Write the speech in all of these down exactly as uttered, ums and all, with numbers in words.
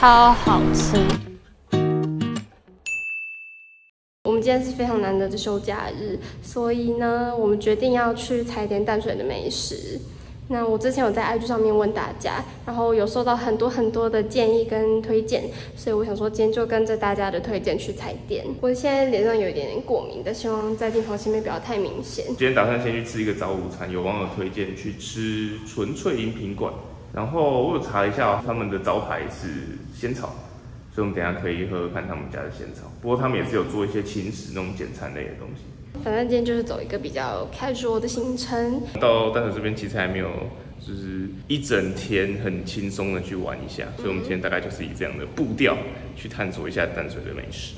超好吃。我们今天是非常难得的休假日，所以呢，我们决定要去踩点淡水的美食。那我之前有在 I G 上面问大家，然后有收到很多很多的建议跟推荐，所以我想说今天就跟着大家的推荐去踩点。我现在脸上有一点点过敏的，希望在镜头前面不要太明显。 今天打算先去吃一个早午餐，有网友推荐去吃纯粹饮品馆，然后我有查一下，他们的招牌是仙草，所以我们等一下可以喝喝看他们家的仙草。不过他们也是有做一些轻食那种简餐类的东西。 反正今天就是走一个比较 casual 的行程。 到淡水这边其实还没有，就是一整天很轻松的去玩一下，所以我们今天大概就是以这样的步调去探索一下淡水的美食。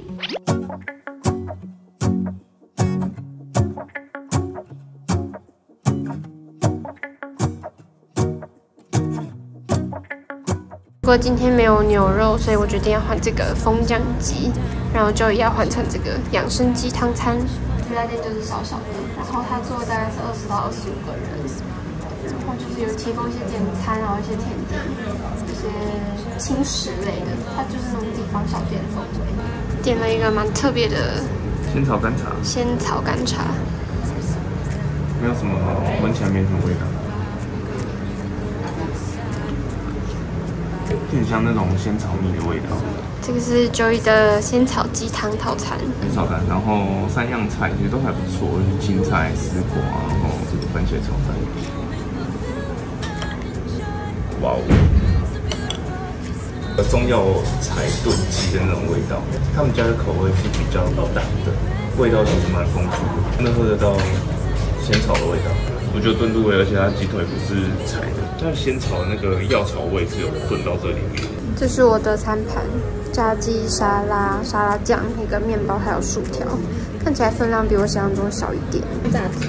不过今天没有牛肉，所以我决定要换这个风酱鸡，然后就要换成这个养生鸡汤餐。这家店就是小小的，然后它座位大概是二十到二十五个人，然后就是有提供一些简餐，然后一些甜点，一些轻食类的，它就是那种地方小店风味。点了一个蛮特别的仙草干茶， 仙草干茶， 没有什么，闻起来没什么味道。有点像那种仙草蜜的味道。 这个是 Joey 的仙草鸡汤套餐， 仙草蛋，然后三样菜其实都还不错，就是青菜、丝瓜，然后这个番茄炒蛋。哇哦！中药材炖鸡的那种味道，他们家的口味是比较淡的，味道其实蛮丰富的，能喝得到仙草的味道。我觉得炖入味，而且它鸡腿不是柴的，但是仙草的那个药草味是有炖到这里面。 这是我的餐盘，炸鸡、沙拉、沙拉酱、一个面包，还有薯条，看起来分量比我想象中小一点。炸鸡，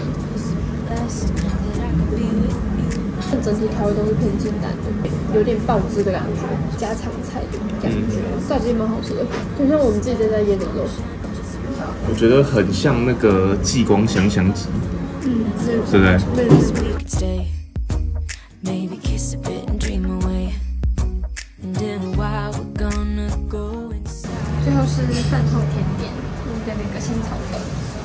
整体调味都是偏清淡的，有点爆汁的感觉，家常菜的感觉。炸鸡蛮好吃的，就像我们自己在家腌的肉。 我觉得很像那个继光香香鸡。嗯，对不对？ 最后是饭后甜点，的那个仙草粉。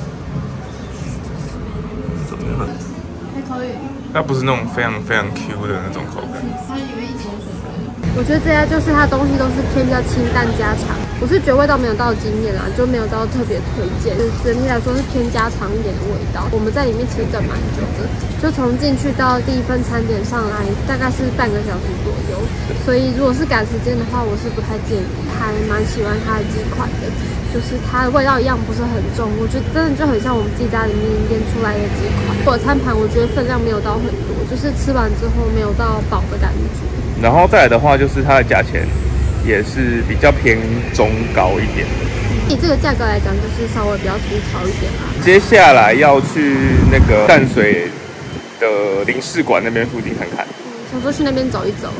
怎么样？ 还可以。 它不是那种非常非常 Q 的那种口感。 它里面一层粉。我觉得这家就是它东西都是偏比较清淡家常，我是觉得味道没有到惊艳啦，就没有到特别推荐。就是整体来说是偏家常一点的味道。我们在里面其实等蛮久的，就从进去到第一份餐点上来大概是半个小时左右。所以如果是赶时间的话，我是不太建议。还蛮喜欢它的鸡块的，就是它的味道一样不是很重，我觉得真的就很像我们自己家里面腌出来的鸡块。我的餐盘我觉得分量没有到很多，就是吃完之后没有到饱的感觉。 然后再来的话，就是它的价钱也是比较偏中高一点的。 以这个价格来讲，就是稍微比较粗糙一点啦。 接下来要去那个淡水的领事馆那边附近看看， 嗯，想说去那边走一走。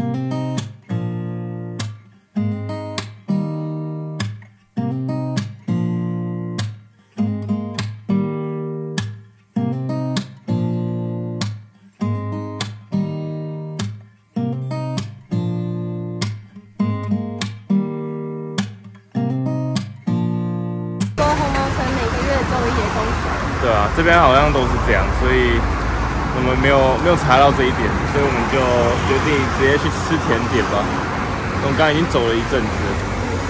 对啊，这边好像都是这样，所以我们没有没有查到这一点，所以我们就决定直接去吃甜点吧。我们刚刚已经走了一阵子了。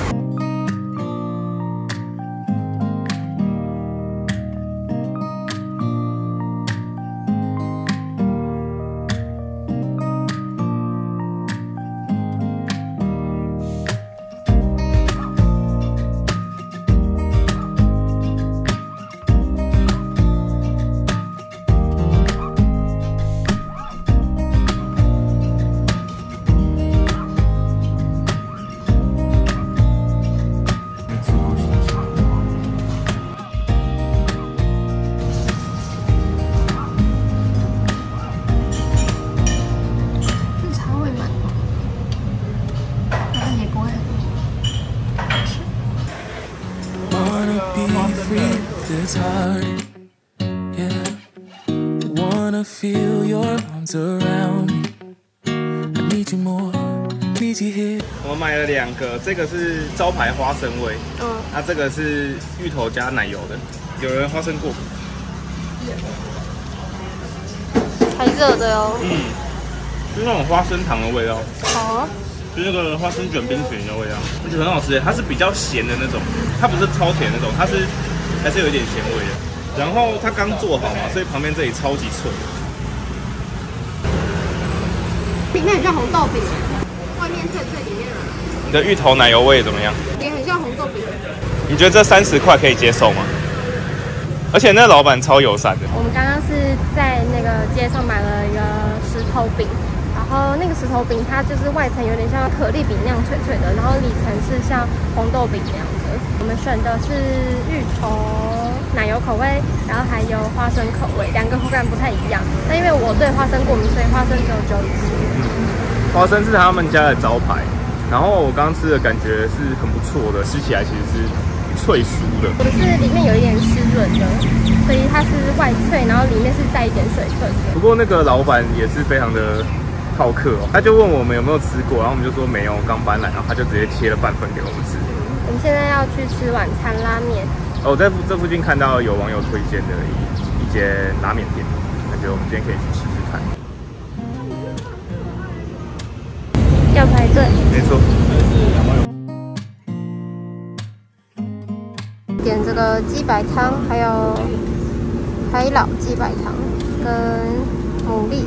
It's hard, yeah. Wanna feel your arms around me. I need you more, need need you here. 我买了两个，这个是招牌花生味，嗯，那、啊、这个是芋头加奶油的。有人花生过敏？ 还热的哦。嗯， 就是那种花生糖的味道。 好、啊。 就是那个花生卷冰淇淋的味道，而且很好吃。它是比较咸的那种，它不是超甜那种，它是还是有一点咸味的。然后它刚做好嘛，所以旁边这里超级脆。 里面很像红豆饼，外面脆脆，里面软。 你的芋头奶油味怎么样？ 也很像红豆饼。 你觉得这三十块可以接受吗？而且那老板超友善的。 我们刚刚是在那个街上买了一个石头饼。然后那个石头饼，它就是外层有点像可丽饼那样脆脆的，然后里层是像红豆饼那样的。我们选的是芋头奶油口味，然后还有花生口味，两个口感不太一样。但因为我对花生过敏，所以花生只有九一七。 花生是他们家的招牌，然后我刚吃的感觉是很不错的，吃起来其实是脆酥的。 我的是里面有一点湿润的，所以它是外脆，然后里面是带一点水分的。 不过那个老板也是非常的好客哦，他就问我们有没有吃过，然后我们就说没有，刚搬来，然后他就直接切了半份给我们吃。 我们现在要去吃晚餐拉面。 哦，在这附近看到有网友推荐的一一间拉面店，感觉我们今天可以去试试看。 要排队。 没错。 点这个鸡白汤，还有海老鸡白汤跟牡蛎。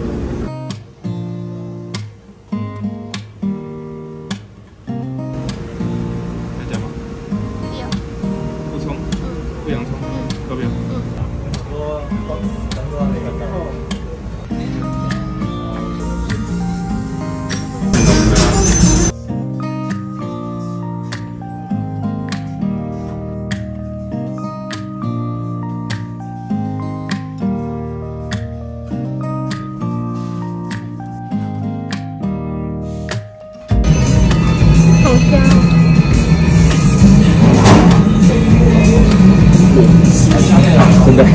真的。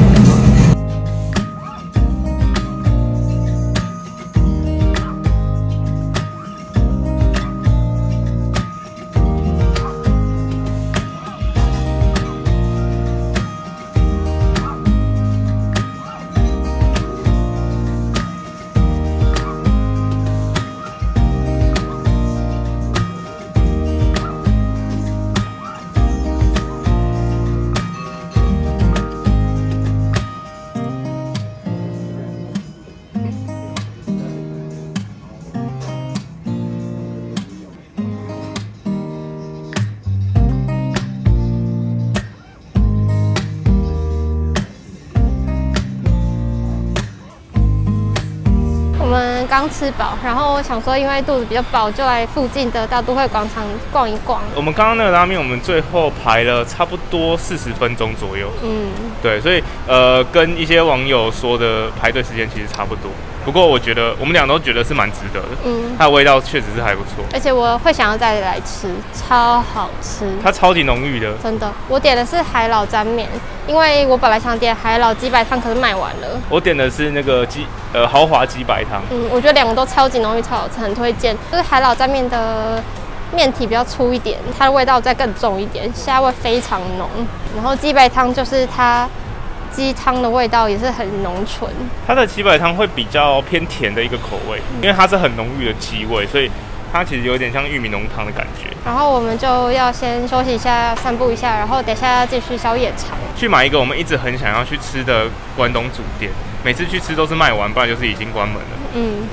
刚吃饱，然后我想说，因为肚子比较饱，就来附近的大都会广场逛一逛。 我们刚刚那个拉面，我们最后排了差不多四十分钟左右。嗯，对，所以呃，跟一些网友说的排队时间其实差不多。不过我觉得我们俩都觉得是蛮值得的。嗯，它的味道确实是还不错， 而且我会想要再来吃，超好吃。 它超级浓郁的， 真的。我点的是海老沾面，因为我本来想点海老鸡白汤，可是卖完了。 我点的是那个鸡呃豪华鸡白汤。 嗯，我觉得两个都超级浓郁，超好吃，很推荐。就是海老沾面的面体比较粗一点，它的味道再更重一点，虾味非常浓。然后鸡白汤就是它鸡汤的味道也是很浓醇。 它的鸡白汤会比较偏甜的一个口味，因为它是很浓郁的鸡味，所以它其实有点像玉米浓汤的感觉。 然后我们就要先休息一下，散步一下，然后等一下继续宵夜场， 去买一个我们一直很想要去吃的关东煮店。每次去吃都是卖完，不然就是已经关门了。嗯。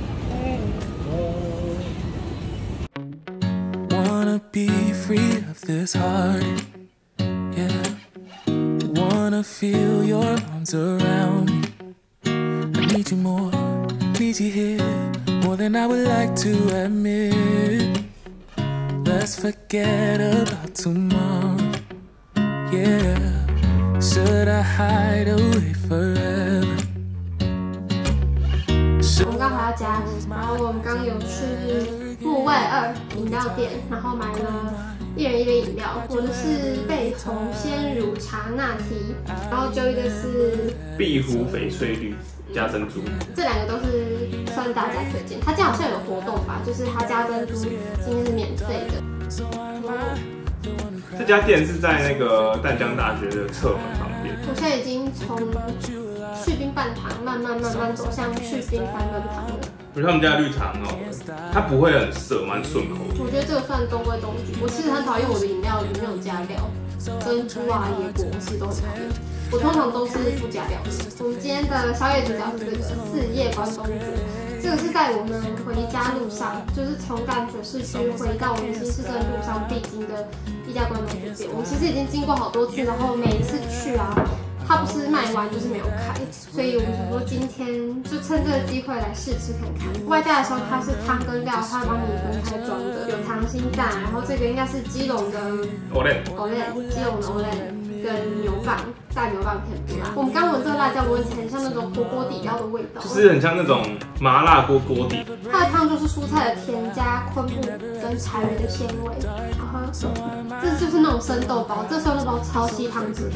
Wanna be free of this heart, yeah. Wanna feel your arms around me. I need you more, need you here, more than I would like to admit. Let's forget about tomorrow, yeah. Should I hide away forever? 我们刚回到家，然后我们刚有去木卫二饮料店，然后买了一人一杯饮料。我的是贝红鲜乳茶拿铁，然后Joey的是壁虎翡翠绿加珍珠。 这两个都是算大家推荐。他家好像有活动吧，就是他家珍珠今天是免费的。 这家店是在那个淡江大学的侧门旁边。 我现在已经从去冰半糖慢慢慢慢走向去冰翻跟糖了。 我觉得他们家的绿茶很好喝，它不会很涩，蛮顺口的。 我觉得这个算中规中矩。我其实很讨厌我的饮料里面有加料，珍珠啊、椰果，我其实都很讨厌。我通常都是不加料的。我们今天的宵夜主角是这个四叶关东煮，这个是在我们回家路上，就是从淡水市区回到我们新市镇路上必经的一家关东煮店。我们其实已经经过好多次，然后每次去啊，它不是卖完就是没有开，所以我们想说今天就趁这个机会来试吃看看。外带的时候它是汤跟料，它帮你分开装的，有溏心蛋，然后这个应该是基隆的 Olen Olen 基隆的 Olen 跟牛蒡，炸牛蒡片不辣。我们刚闻这个辣椒，闻起来很像那种火锅底料的味道， 就是很像那种麻辣锅锅底。 它的汤就是蔬菜的甜加昆布跟柴鱼的鲜味，好喝。这就是那种生豆包，这生豆包超吸汤汁的。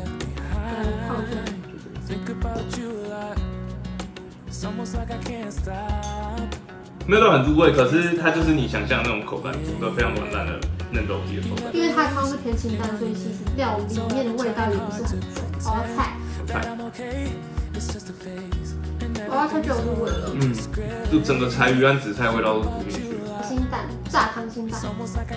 没有到很入味，可是它就是你想象那种口感，煮的非常软烂的嫩肉皮的口感。 因为它的汤是偏清淡，所以其实料里面的味道也不是很重。我要菜， 菜， 我要菜就有入味了。 嗯，就整个柴鱼和紫菜味道都煮进去。 溏心蛋，炸溏心蛋。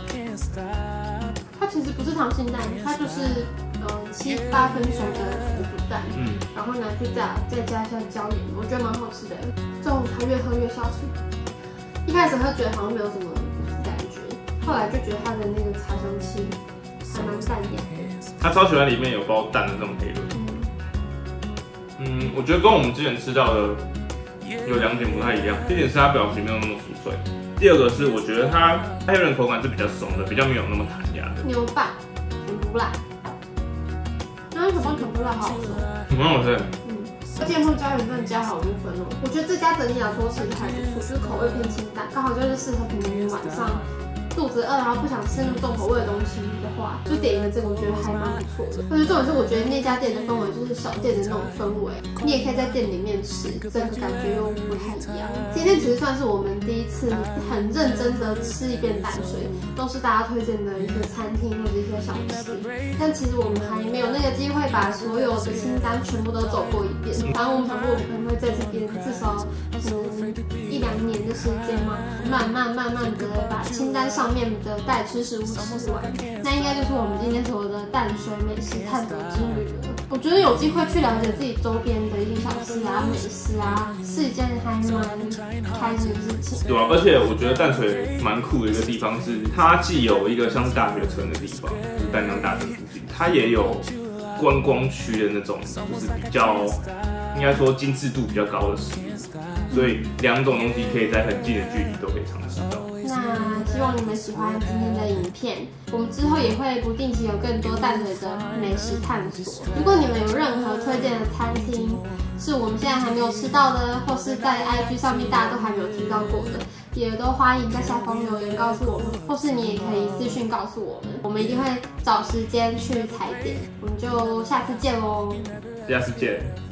它其实不是溏心蛋，它就是呃七八分熟的腐竹蛋，嗯，然后拿去炸，再加一下椒盐，我觉得蛮好吃的。这种它越喝越下去。一开始喝觉得好像没有什么感觉，后来就觉得它的那个茶香气还蛮淡雅的。 他超喜欢里面有包蛋的那种黑轮。嗯，我觉得跟我们之前吃到的有两点不太一样，第一点是它表皮没有那么酥脆，第二个是我觉得它黑轮口感是比较松的，比较没有那么弹牙的。 牛蒡甜不辣，然后什么甜不辣好吃， 蛮好吃。 嗯，而且会加盐分加好多分哦。我觉得这家整体来说其实还不错，就是口味偏清淡，刚好就是适合可能你晚上肚子饿，然后不想吃那么重口味的东西的话，就点一个这个，我觉得还蛮不错的。而且重点是，我觉得那家店的氛围就是小店的那种氛围，你也可以在店里面吃，整个感觉又不太一样。今天其实算是我们第一次很认真的吃一遍淡水，都是大家推荐的一些餐厅或者一些小吃，但其实我们还没有那个机会把所有的清单全部都走过一遍。反正我们想说，我们可能会在这边至少嗯一两年的时间嘛，慢慢慢慢的把清单上面的待吃食物吃完，那应该就是我们今天所有的淡水美食探索之旅了。我觉得有机会去了解自己周边的一些小吃啊、美食啊，是一件还蛮开心的事情。 对啊，而且我觉得淡水蛮酷的一个地方是，它既有一个像是大学城的地方，就是淡江大学附近，它也有观光区的那种，就是比较应该说精致度比较高的食物，所以两种东西可以在很近的距离都可以尝试到。 那希望你们喜欢今天的影片，我们之后也会不定期有更多淡水的美食探索。如果你们有任何推荐的餐厅，是我们现在还没有吃到的，或是在 I G 上面大家都还没有提到过的，也都欢迎在下方留言告诉我们，或是你也可以私讯告诉我们，我们一定会找时间去踩点。我们就下次见喽， 下次见。